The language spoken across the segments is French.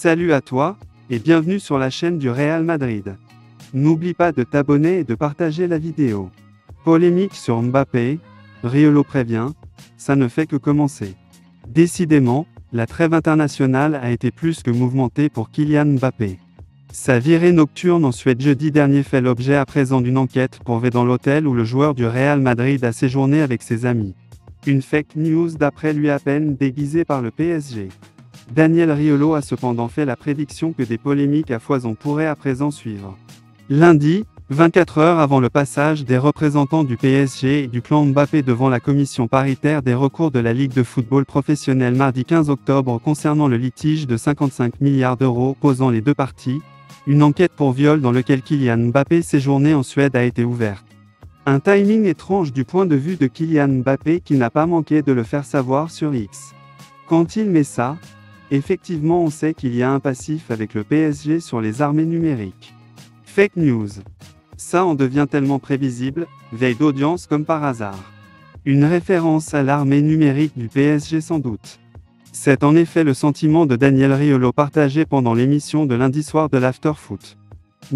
Salut à toi, et bienvenue sur la chaîne du Real Madrid. N'oublie pas de t'abonner et de partager la vidéo. Polémique sur Mbappé, Riolo prévient, ça ne fait que commencer. Décidément, la trêve internationale a été plus que mouvementée pour Kylian Mbappé. Sa virée nocturne en Suède jeudi dernier fait l'objet à présent d'une enquête pourvue dans l'hôtel où le joueur du Real Madrid a séjourné avec ses amis. Une fake news d'après lui à peine déguisée par le PSG. Daniel Riolo a cependant fait la prédiction que des polémiques à foison pourraient à présent suivre. Lundi, 24 heures avant le passage des représentants du PSG et du clan Mbappé devant la commission paritaire des recours de la Ligue de football professionnel mardi 15 octobre concernant le litige de 55 milliards d'euros opposant les deux parties, une enquête pour viol dans lequel Kylian Mbappé séjournait en Suède a été ouverte. Un timing étrange du point de vue de Kylian Mbappé qui n'a pas manqué de le faire savoir sur X. Quand il met ça, effectivement on sait qu'il y a un passif avec le PSG sur les armées numériques. Fake news. Ça en devient tellement prévisible, veille d'audience comme par hasard. Une référence à l'armée numérique du PSG sans doute. C'est en effet le sentiment de Daniel Riolo partagé pendant l'émission de lundi soir de l'Afterfoot. Mbappé ?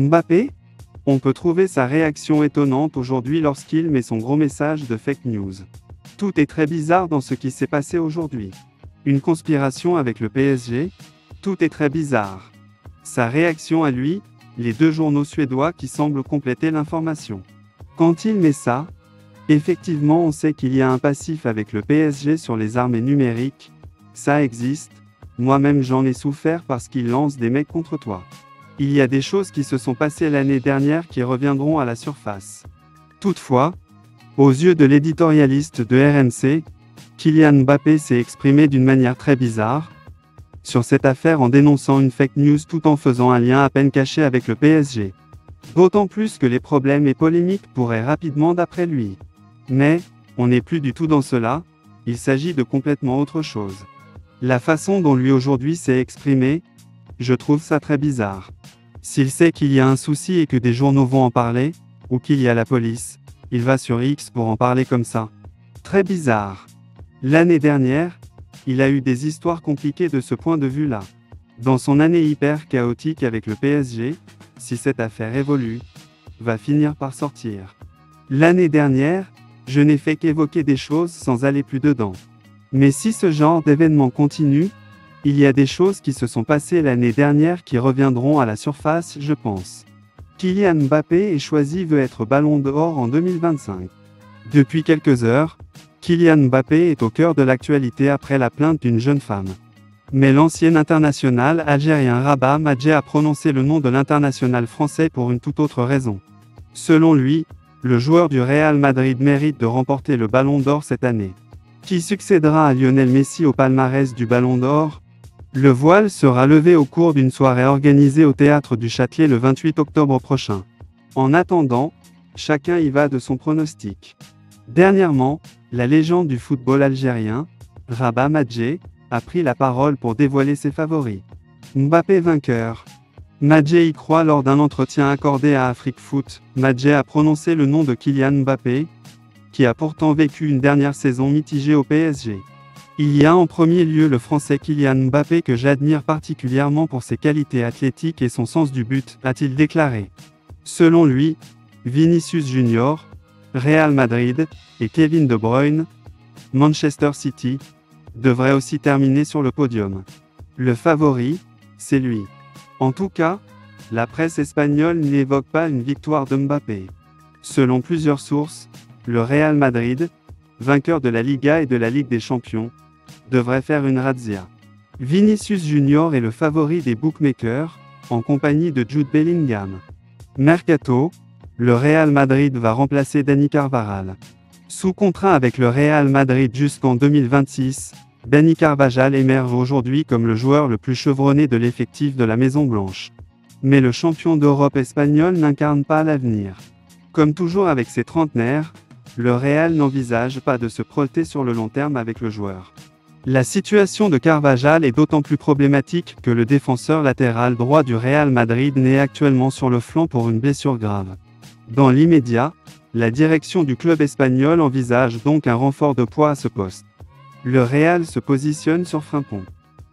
On peut trouver sa réaction étonnante aujourd'hui lorsqu'il met son gros message de fake news. Tout est très bizarre dans ce qui s'est passé aujourd'hui. Une conspiration avec le PSG ? Tout est très bizarre. Sa réaction à lui, les deux journaux suédois qui semblent compléter l'information. Quand il met ça, effectivement on sait qu'il y a un passif avec le PSG sur les armées numériques, ça existe, moi-même j'en ai souffert parce qu'il lance des mecs contre toi. Il y a des choses qui se sont passées l'année dernière qui reviendront à la surface. Toutefois, aux yeux de l'éditorialiste de RMC, Kylian Mbappé s'est exprimé d'une manière très bizarre sur cette affaire en dénonçant une fake news tout en faisant un lien à peine caché avec le PSG. D'autant plus que les problèmes et polémiques pourraient rapidement d'après lui. Mais, on n'est plus du tout dans cela, il s'agit de complètement autre chose. La façon dont lui aujourd'hui s'est exprimé, je trouve ça très bizarre. S'il sait qu'il y a un souci et que des journaux vont en parler, ou qu'il y a la police, il va sur X pour en parler comme ça. Très bizarre. L'année dernière, il a eu des histoires compliquées de ce point de vue-là. Dans son année hyper chaotique avec le PSG, si cette affaire évolue, va finir par sortir. L'année dernière, je n'ai fait qu'évoquer des choses sans aller plus dedans. Mais si ce genre d'événement continue, il y a des choses qui se sont passées l'année dernière qui reviendront à la surface, je pense. Kylian Mbappé est choisi veut être Ballon d'Or en 2025. Depuis quelques heures, Kylian Mbappé est au cœur de l'actualité après la plainte d'une jeune femme. Mais l'ancien international algérien Rabah Madjer a prononcé le nom de l'international français pour une toute autre raison. Selon lui, le joueur du Real Madrid mérite de remporter le Ballon d'Or cette année. Qui succédera à Lionel Messi au palmarès du Ballon d'Or ? Le voile sera levé au cours d'une soirée organisée au Théâtre du Châtelet le 28 octobre prochain. En attendant, chacun y va de son pronostic. Dernièrement, la légende du football algérien, Rabah Madjer, a pris la parole pour dévoiler ses favoris. Mbappé vainqueur. Madjer y croit lors d'un entretien accordé à Afrique Foot. Madjer a prononcé le nom de Kylian Mbappé, qui a pourtant vécu une dernière saison mitigée au PSG. Il y a en premier lieu le Français Kylian Mbappé que j'admire particulièrement pour ses qualités athlétiques et son sens du but, a-t-il déclaré. Selon lui, Vinicius Junior, Real Madrid, et Kevin De Bruyne, Manchester City, devraient aussi terminer sur le podium. Le favori, c'est lui. En tout cas, la presse espagnole n'évoque pas une victoire de Mbappé. Selon plusieurs sources, le Real Madrid, vainqueur de la Liga et de la Ligue des Champions, devrait faire une razzia. Vinicius Junior est le favori des bookmakers, en compagnie de Jude Bellingham. Mercato, le Real Madrid va remplacer Dani Carvajal. Sous contrat avec le Real Madrid jusqu'en 2026, Dani Carvajal émerge aujourd'hui comme le joueur le plus chevronné de l'effectif de la Maison Blanche. Mais le champion d'Europe espagnol n'incarne pas l'avenir. Comme toujours avec ses trentenaires, le Real n'envisage pas de se projeter sur le long terme avec le joueur. La situation de Carvajal est d'autant plus problématique que le défenseur latéral droit du Real Madrid n'est actuellement sur le flanc pour une blessure grave. Dans l'immédiat, la direction du club espagnol envisage donc un renfort de poids à ce poste. Le Real se positionne sur Frimpong.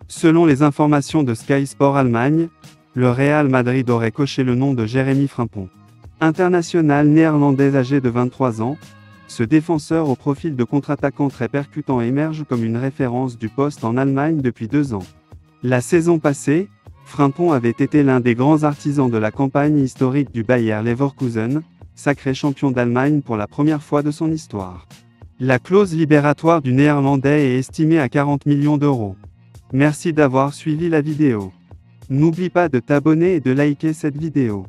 Selon les informations de Sky Sport Allemagne, le Real Madrid aurait coché le nom de Jérémy Frimpong. International néerlandais âgé de 23 ans, ce défenseur au profil de contre-attaquant très percutant émerge comme une référence du poste en Allemagne depuis 2 ans. La saison passée, Frimpong avait été l'un des grands artisans de la campagne historique du Bayer Leverkusen, sacré champion d'Allemagne pour la première fois de son histoire. La clause libératoire du Néerlandais est estimée à 40 millions d'euros. Merci d'avoir suivi la vidéo. N'oublie pas de t'abonner et de liker cette vidéo.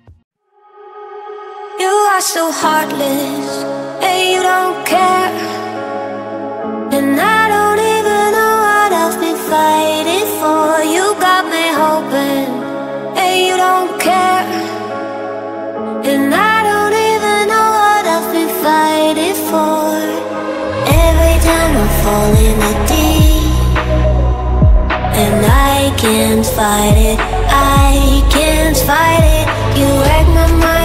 You are so heartless, and you don't care. And I don't even know what I've been fighting for. You got me hoping, and you don't care. And I don't even know what I've been fighting for. Every time I fall in the deep, and I can't fight it, I can't fight it. You wreck my mind.